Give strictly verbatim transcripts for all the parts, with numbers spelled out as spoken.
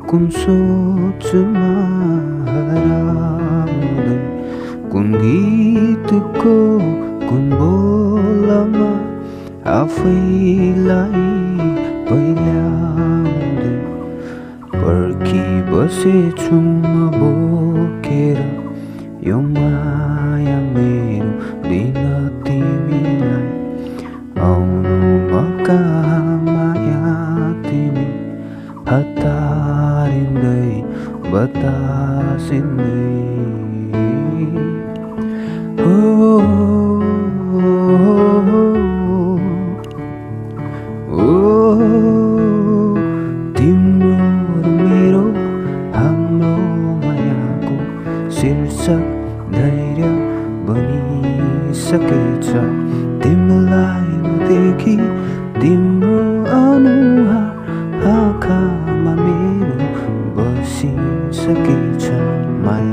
꿈속쯤 harapan kun gitu ko kun bolama आफैलाई पहिल्याउँदै पर्खिबसेछु म बोकेर यो माया मेरो दिन तिमीलाई आउनु म कहाँ माया तिमी हतारिँदै बतासिँदै हो तिम्रो र मेरो हाम्रो मायाको शीर्षक धैर्य बनिसकेछ तिमीलाई नदेखि तिम्रो अनुहार आँखामा मेरो बसिसकेछ माया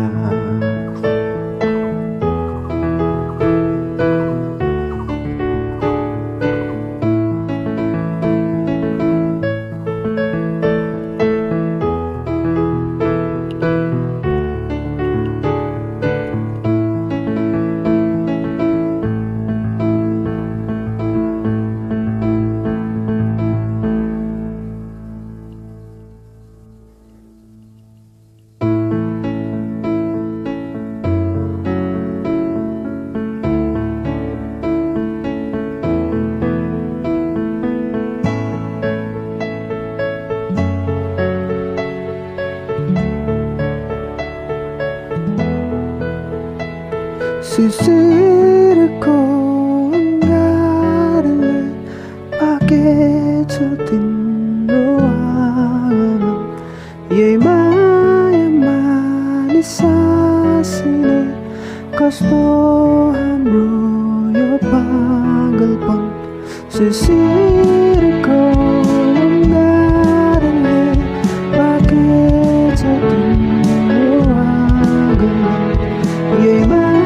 sisirko anggarannya pakai tiम्रो आँगनमा यही माया मानिस सासिने कस्तो हाम्रो यो पागलपन sisirko anggarannya pakai tiम्रो आँगनमा यही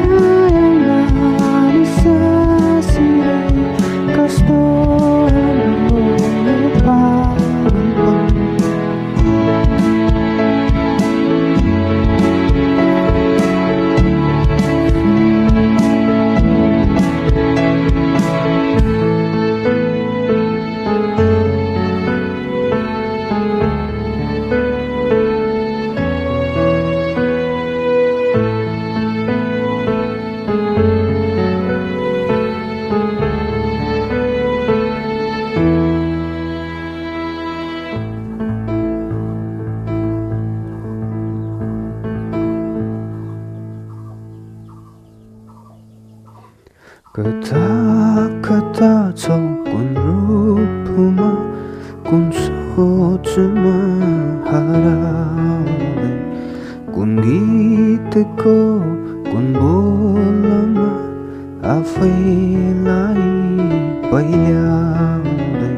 kata-kata kun rupuma kun sochuma harapan kun gitiko kun bolama आफैलाई पहिल्याउँदै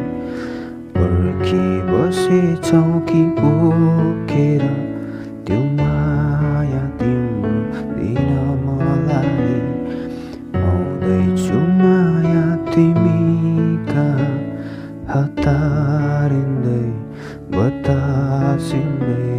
पर्खिबसेछौ कि बोकेर त्यो माया तिम्रो दिन मलाई आउँदैछु माया तिमी कहाँ हतारिँदै बतासिँदै